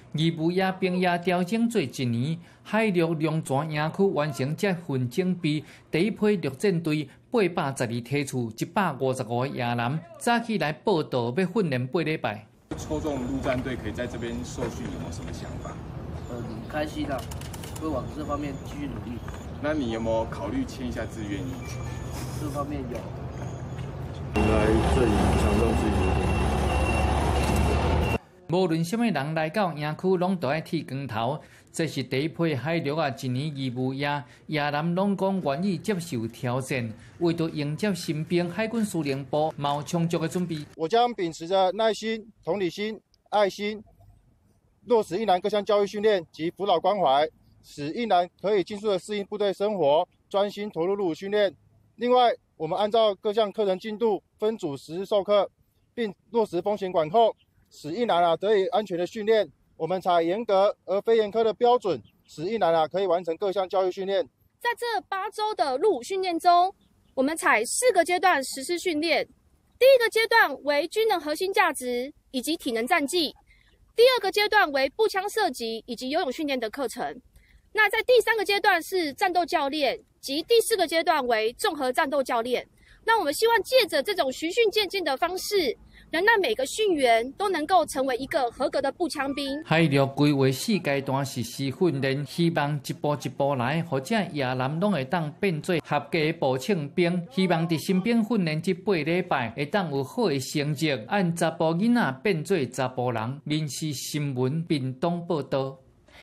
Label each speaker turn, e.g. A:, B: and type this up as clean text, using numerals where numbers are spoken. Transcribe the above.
A: 义务役兵役调整做1年，海陆两全营区完成这份整备。第一批陆战队812梯次，155个野男，早起来报道要训练8礼拜。
B: 抽中陆战队可以在这边受训，有没有什么想法？
C: 很开心啊，会往这方面继续努力。
B: 那你有没有考虑签一下志愿役？
C: 这方面有。
D: 来这里强壮自己的。
A: 无论什么人来到营区，拢都爱剃光头。这是第一批海陆1年义务役，野男拢讲愿意接受挑战，为着迎接新兵，海军司令部有充足的准备。
E: 我将秉持着耐心、同理心、爱心，落实役男各项教育训练及辅导关怀，使役男可以尽速的适应部队生活，专心投入入伍训练。另外，我们按照各项课程进度分组实施授课，并落实风险管控，使役男得以安全的训练。我们采严格而非严苛的标准，使役男可以完成各项教育训练。
F: 在这8周的入伍训练中，我们采4个阶段实施训练。第一个阶段为军人核心价值以及体能战技，第2个阶段为步枪射击以及游泳训练的课程。那在第3个阶段是战斗教练，及第4个阶段为综合战斗教练。那我们希望借着这种循序渐进的方式，能让每个训员都能够成为一个合格的步枪兵。
A: 海陆规划4阶段实施训练，希望一步一步来，或者野男拢会当变做合格的步枪兵。希望伫新兵训练这8礼拜，会当有好的成绩，按查甫囡仔变做查甫人。民视新闻屏东报道。